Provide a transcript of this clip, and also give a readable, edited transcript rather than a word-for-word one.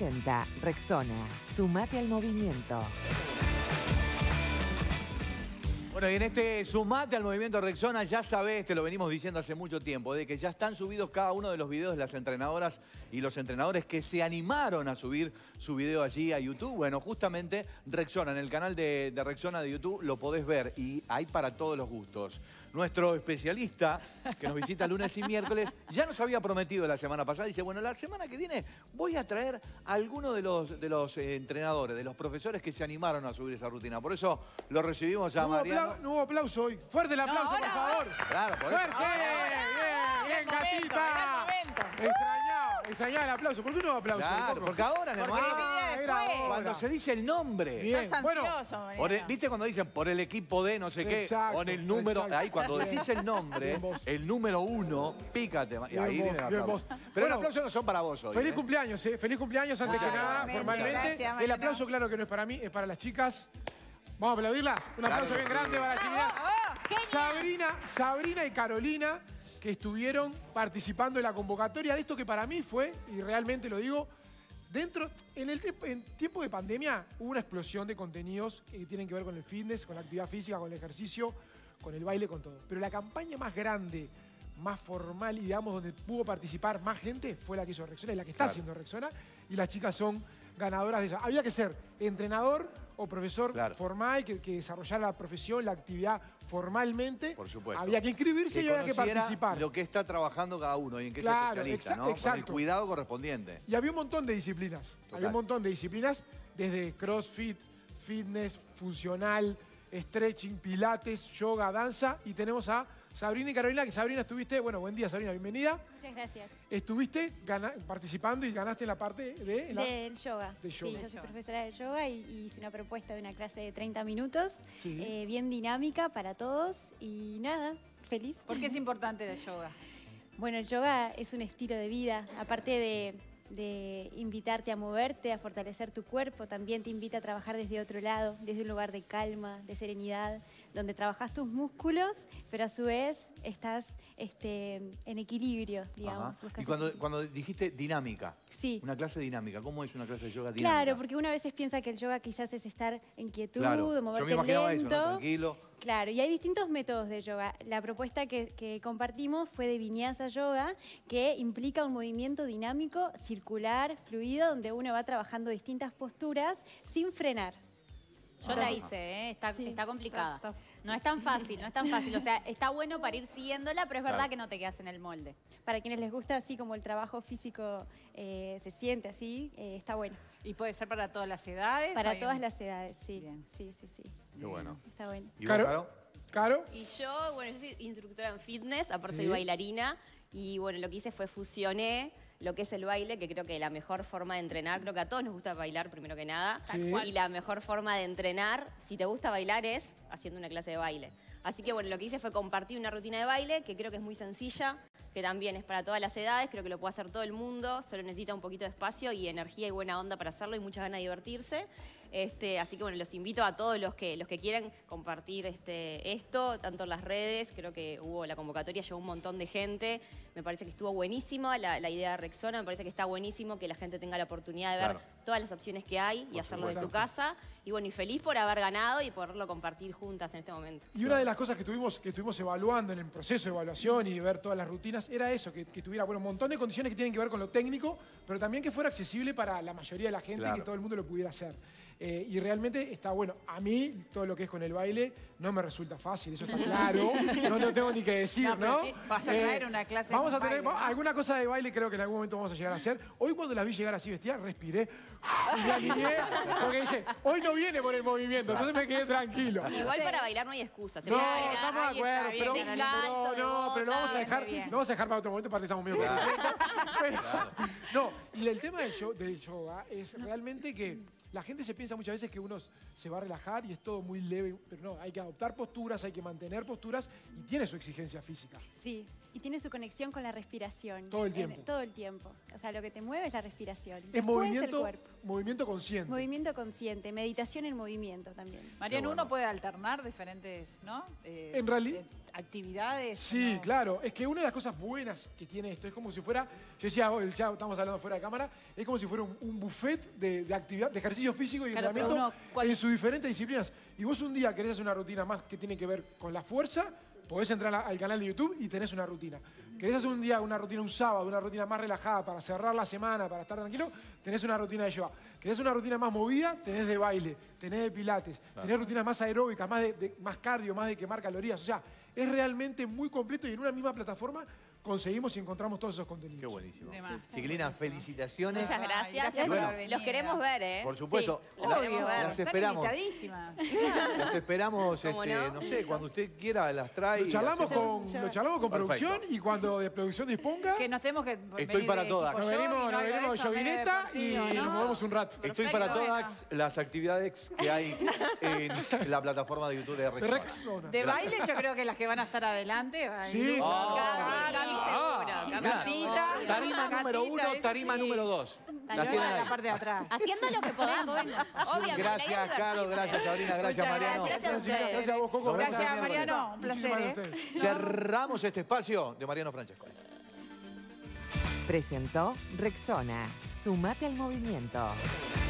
presenta Rexona. Sumate al movimiento. Bueno, y en este Sumate al movimiento Rexona, ya sabés, te lo venimos diciendo hace mucho tiempo, de que ya están subidos cada uno de los videos de las entrenadoras y los entrenadores que se animaron a subir su video allí a YouTube. Bueno, justamente Rexona, en el canal de Rexona de YouTube lo podés ver y hay para todos los gustos. Nuestro especialista, que nos visita lunes y miércoles, ya nos había prometido la semana pasada. Dice, bueno, la semana que viene voy a traer a alguno de los entrenadores, de los profesores que se animaron a subir esa rutina. Por eso lo recibimos a Mariano. No hubo aplauso hoy. Fuerte el aplauso, por favor. Claro, por eso. ¡Fuerte! ¡Bien, gatita! Extrañaba el aplauso. ¿Por qué no hubo aplauso? Claro, porque ahora, cuando se dice el nombre. Bien, bueno. ¿Viste cuando dicen por el equipo de no sé qué? Exacto, Con el número. exacto. Ahí cuando decís el nombre, el número 1, pícate. Y ahí viene el aplauso. Pero el aplauso no son para vos hoy. Feliz cumpleaños, ¿eh? Feliz cumpleaños antes que nada, formalmente. Gracias, el aplauso, claro que no es para mí, es para las chicas. Vamos a aplaudirlas. Un aplauso bien grande para las chicas. Sabrina y Carolina, que estuvieron participando en la convocatoria de esto que para mí fue, y realmente lo digo, en tiempo de pandemia hubo una explosión de contenidos que tienen que ver con el fitness, con la actividad física, con el ejercicio, con el baile, con todo. Pero la campaña más grande, más formal y digamos donde pudo participar más gente fue la que hizo Rexona y la que está haciendo Rexona. Y las chicas son ganadoras de esa. Había que ser entrenador o profesor formal, que desarrollara la profesión, la actividad formalmente. Por supuesto. Había que inscribirse y había que participar. Lo que está trabajando cada uno y en qué es especialista, ¿no? Con el cuidado correspondiente. Y había un montón de disciplinas. Había un montón de disciplinas, desde CrossFit, fitness, funcional, stretching, pilates, yoga, danza. Y tenemos a Sabrina y Carolina, que Sabrina estuviste, bueno, buen día Sabrina, bienvenida. Muchas gracias. Estuviste participando y ganaste en la parte del yoga. De yoga. Sí, yo soy profesora de yoga y hice una propuesta de una clase de 30 minutos, bien dinámica para todos y nada, feliz. ¿Por qué es importante el yoga? Bueno, el yoga es un estilo de vida, aparte de invitarte a moverte, a fortalecer tu cuerpo, también te invita a trabajar desde otro lado, desde un lugar de calma, de serenidad, donde trabajas tus músculos, pero a su vez estás en equilibrio, digamos. Y cuando dijiste dinámica, una clase dinámica, ¿cómo es una clase de yoga dinámica? Claro, porque una vez piensa que el yoga quizás es estar en quietud, moverte yo me imaginaba lento. eso, ¿no? Tranquilo. Claro, y hay distintos métodos de yoga. La propuesta que compartimos fue de Vinyasa Yoga, que implica un movimiento dinámico, circular, fluido, donde uno va trabajando distintas posturas sin frenar. Yo la hice, está complicada. No es tan fácil, no es tan fácil. O sea, está bueno para ir siguiéndola, pero es verdad que no te quedas en el molde. Para quienes les gusta así como el trabajo físico se siente así, está bueno. ¿Y puede ser para todas las edades? Para todas las edades, sí. Bien. Sí. Qué bueno. Está bueno. ¿Y vos, Caro? Y yo soy instructora en fitness, aparte soy bailarina. Y bueno, lo que hice fue fusioné lo que es el baile, que creo que la mejor forma de entrenar, creo que a todos nos gusta bailar primero que nada. Y la mejor forma de entrenar, si te gusta bailar, es haciendo una clase de baile. Así que bueno, lo que hice fue compartir una rutina de baile, que creo que es muy sencilla, que también es para todas las edades, creo que lo puede hacer todo el mundo, solo necesita un poquito de espacio y energía y buena onda para hacerlo y muchas ganas de divertirse. Así que bueno, los invito a todos los que quieran compartir esto, tanto en las redes, creo que hubo la convocatoria, llegó un montón de gente, me parece que estuvo buenísima la idea de Rexona, me parece que está buenísimo que la gente tenga la oportunidad de ver todas las opciones que hay y hacerlo de su casa. Y bueno, y feliz por haber ganado y poderlo compartir juntas en este momento. Y una de las cosas que estuvimos evaluando en el proceso de evaluación y ver todas las rutinas era eso, que tuviera un montón de condiciones que tienen que ver con lo técnico, pero también que fuera accesible para la mayoría de la gente y que todo el mundo lo pudiera hacer. Y realmente está bueno. A mí, todo lo que es con el baile, no me resulta fácil, eso está claro. No lo tengo ni que decir, ¿no? Vas a traer una clase de Vamos a tener baile, ¿no? alguna cosa de baile, creo que en algún momento vamos a llegar a hacer. Hoy cuando las vi llegar así vestidas, respiré y la alineé, porque dije, hoy no viene por el movimiento, entonces me quedé tranquilo. Igual para bailar no hay excusa. No, estamos de acuerdo, pero lo vamos a dejar para otro momento, aparte estamos medio No, y el tema del yoga es realmente que la gente se piensa muchas veces que uno se va a relajar y es todo muy leve, pero no, hay que adoptar posturas, hay que mantener posturas y tiene su exigencia física. Sí, y tiene su conexión con la respiración. Todo el tiempo. Todo el tiempo. O sea, lo que te mueve es la respiración. Es el cuerpo. Movimiento consciente. Movimiento consciente, meditación en movimiento también. Mariano, uno puede alternar diferentes, ¿no? En realidad, actividades. Sí, ¿no? claro. Es que una de las cosas buenas que tiene esto es como si fuera, yo decía, ya estamos hablando fuera de cámara, es como si fuera un buffet de actividad, de ejercicio físico y Claro, entrenamiento pero en sus diferentes disciplinas. Y vos un día querés hacer una rutina más que tiene que ver con la fuerza, podés entrar al canal de YouTube y tenés una rutina. ¿Querés hacer un día una rutina, un sábado, una rutina más relajada para cerrar la semana, para estar tranquilo? Tenés una rutina de yoga. ¿Querés una rutina más movida? Tenés de baile, tenés de pilates, tenés rutinas más aeróbicas, más cardio, más de quemar calorías. O sea, es realmente muy completo y en una misma plataforma conseguimos y encontramos todos esos contenidos. Qué buenísimo. Chiquilina, felicitaciones. Muchas gracias. Gracias Bueno, Los queremos ver, ¿eh? Por supuesto. Sí, los queremos ver. Las esperamos. Las esperamos, ¿Cómo no? no sé, cuando usted quiera las trae. Lo charlamos con Perfecto. producción y cuando de producción disponga, Que nos tenemos que Estoy para todas. nos venimos Jovineta y nos movemos un rato. Estoy para todas las actividades que hay en la plataforma de YouTube de Rexona. Rexona. De baile yo creo que las que van a estar adelante. Sí. Gaby seguro. Gatita. Tarima número 1, tarima número 2. Las tienen En la ahí. parte de atrás. Haciendo lo que podamos. Obviamente. Gracias, Caro. Gracias, Sabrina. Gracias, Mariano. Gracias a vos, Coco. Nos vemos Gracias, el Mariano. Un placer. Muchísimas gracias a ustedes. Cerramos este espacio de Mariano Francesco. Presentó Rexona. Sumate al movimiento.